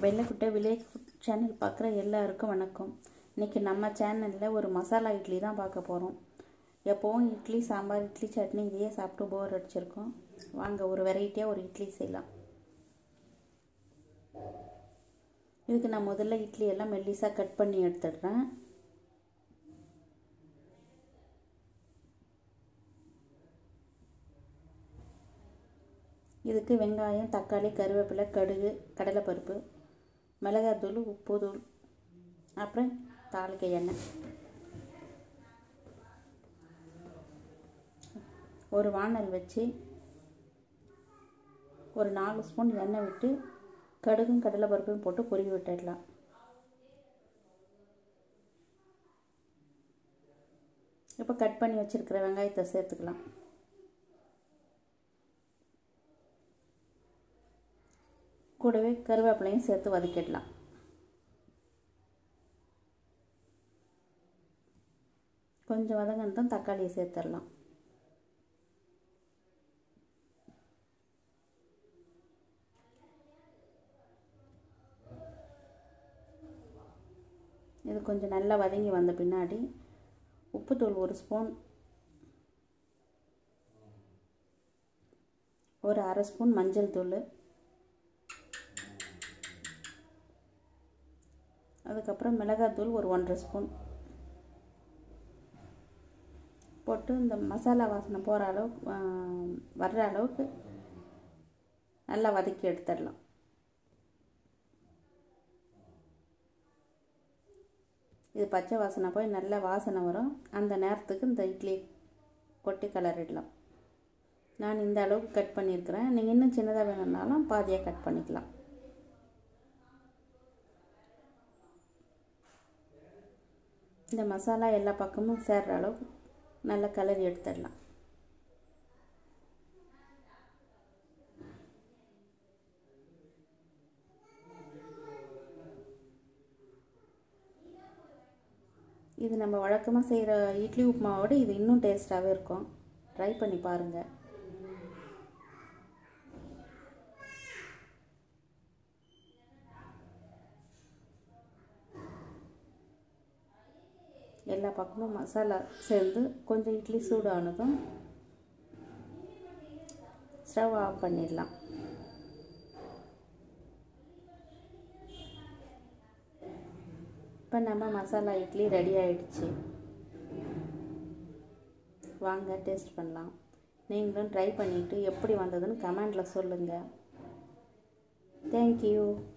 வெள்ளைக்குட்டை village food channel பார்க்குற எல்லாருக்கும் வணக்கம். இன்றைக்கி நம்ம சேனலில் ஒரு மசாலா இட்லி தான் பார்க்க போகிறோம். எப்போவும் இட்லி, சாம்பார், இட்லி, சட்னி இதையே சாப்பிட்டு போர் அடிச்சிருக்கோம். வாங்க ஒரு வெரைட்டியாக ஒரு இட்லி செய்யலாம். இதுக்கு நான் முதல்ல இட்லி எல்லாம் மெல்லிசாக கட் பண்ணி எடுத்துடுறேன். இதுக்கு வெங்காயம், தக்காளி, கருவேப்பிலை, கடுகு, கடலைப்பருப்பு, மிளகாத்தூள், உப்புத்தூள், அப்புறம் தாளிக்க எண்ணெய். ஒரு வானல் வச்சு ஒரு 4 ஸ்பூன் எண்ணெய் விட்டு கடுகும் கடலைப்பருப்பையும் போட்டு பொரிய விட்டுடலாம். இப்போ கட் பண்ணி வச்சுருக்கிற வெங்காயத்தை சேர்த்துக்கலாம். கூடவே கருவேப்பிலையும் சேர்த்து வதக்கிடலாம். கொஞ்சம் வதங்கினதும் தக்காளியை சேர்த்துடலாம். இது கொஞ்சம் நல்லா வதங்கி வந்த பின்னாடி உப்புத்தூள் 1 ஸ்பூன், ஒரு 1/2 ஸ்பூன் மஞ்சள் தூள், அதுக்கப்புறம் மிளகாத்தூள் ஒரு 1/2 ஸ்பூன் போட்டு இந்த மசாலா வாசனை போகிற அளவுக்கு வர்ற அளவுக்கு நல்லா வதக்கி எடுத்துடலாம். இது பச்சை வாசனை போய் நல்ல வாசனை வரும். அந்த நேரத்துக்கு இந்த இட்லி கொட்டி கலரிடலாம். நான் இந்த அளவுக்கு கட் பண்ணியிருக்கிறேன். நீங்கள் இன்னும் சின்னதாக வேணும்னாலும் பாதியாக கட் பண்ணிக்கலாம். இந்த மசாலா எல்லா பக்கமும் சேர்ற அளவுக்கு நல்ல கலரி எடுத்துடலாம். இது நம்ம வழக்கமாக செய்கிற இட்லி உப்புமாவோடு இது இன்னும் டேஸ்ட்டாகவே இருக்கும். ட்ரை பண்ணி பாருங்கள். எல்லா பக்கமும் மசாலா சேர்ந்து கொஞ்சம் இட்லி சூடானதும் ஸ்டவ் ஆஃப் பண்ணிடலாம். இப்போ நம்ம மசாலா இட்லி ரெடி ஆகிடுச்சு. வாங்க டேஸ்ட் பண்ணலாம். நீங்களும் ட்ரை பண்ணிவிட்டு எப்படி வந்ததுன்னு கமெண்டில் சொல்லுங்கள். தேங்க்யூ.